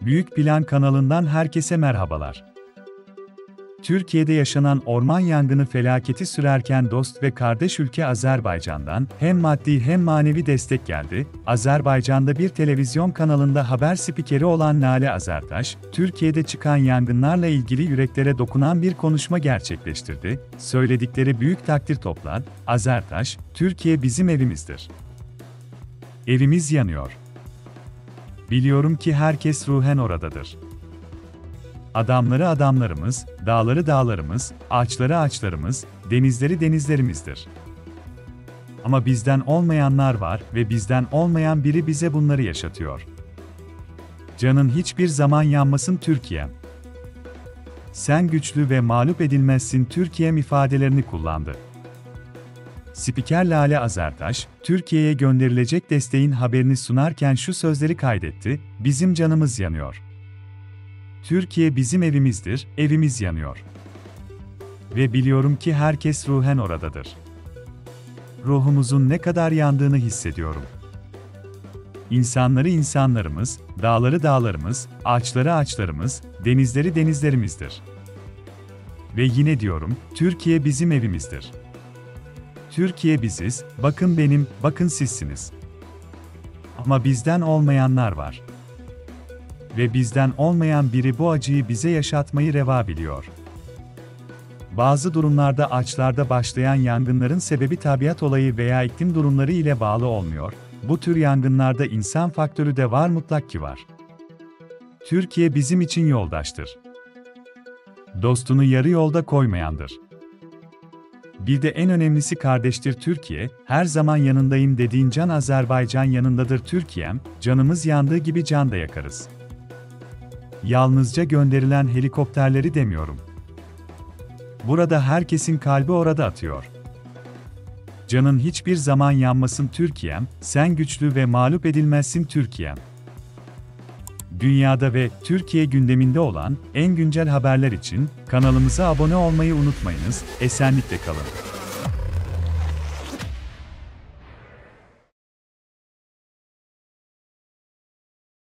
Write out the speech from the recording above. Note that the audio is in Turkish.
Büyük Plan kanalından herkese merhabalar. Türkiye'de yaşanan orman yangını felaketi sürerken dost ve kardeş ülke Azerbaycan'dan hem maddi hem manevi destek geldi. Azerbaycan'da bir televizyon kanalında haber spikeri olan Lale Azertaş, Türkiye'de çıkan yangınlarla ilgili yüreklere dokunan bir konuşma gerçekleştirdi. Söyledikleri büyük takdir toplar. Azertaş, "Türkiye bizim evimizdir. Evimiz yanıyor. Biliyorum ki herkes ruhen oradadır. Adamları adamlarımız, dağları dağlarımız, ağaçları ağaçlarımız, denizleri denizlerimizdir. Ama bizden olmayanlar var ve bizden olmayan biri bize bunları yaşatıyor. Canın hiçbir zaman yanmasın Türkiye'm. Sen güçlü ve mağlup edilmezsin Türkiye'm" ifadelerini kullandı. Spiker Lale Azertaş, Türkiye'ye gönderilecek desteğin haberini sunarken şu sözleri kaydetti: "Bizim canımız yanıyor. Türkiye bizim evimizdir, evimiz yanıyor. Ve biliyorum ki herkes ruhen oradadır. Ruhumuzun ne kadar yandığını hissediyorum. İnsanları insanlarımız, dağları dağlarımız, ağaçları ağaçlarımız, denizleri denizlerimizdir. Ve yine diyorum, Türkiye bizim evimizdir. Türkiye biziz, bakın benim, bakın sizsiniz. Ama bizden olmayanlar var. Ve bizden olmayan biri bu acıyı bize yaşatmayı reva biliyor. Bazı durumlarda açlarda başlayan yangınların sebebi tabiat olayı veya iklim durumları ile bağlı olmuyor. Bu tür yangınlarda insan faktörü de var, mutlak ki var. Türkiye bizim için yoldaştır. Dostunu yarı yolda koymayandır. Bir de en önemlisi kardeştir Türkiye, her zaman yanındayım dediğin can Azerbaycan yanındadır Türkiye'm, canımız yandığı gibi can da yakarız. Yalnızca gönderilen helikopterleri demiyorum. Burada herkesin kalbi orada atıyor. Canın hiçbir zaman yanmasın Türkiye'm, sen güçlü ve mağlup edilmezsin Türkiye'm." Dünyada ve Türkiye gündeminde olan en güncel haberler için kanalımıza abone olmayı unutmayınız. Esenlikle kalın.